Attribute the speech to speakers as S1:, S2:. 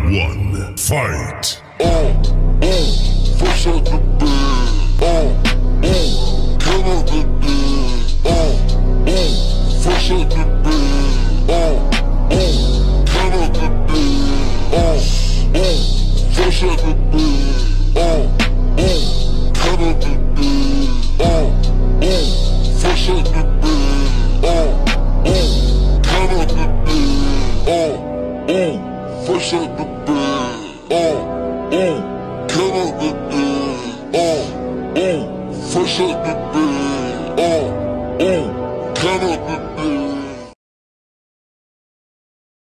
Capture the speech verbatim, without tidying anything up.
S1: one, fight!
S2: Oh, oh, fresh out the bed. Oh, oh, get out the bed. Oh, oh, fresh out the bed. Oh, oh, get out the bed. Oh, oh, fresh out the bed. Oh, oh, get out the bed. Oh, oh, fresh out the bed. Oh, oh, get out the bed. Oh, oh, fresh out the bed. Oh, oh, get out the bed. Oh, oh, fresh out the bed. Oh, oh, get out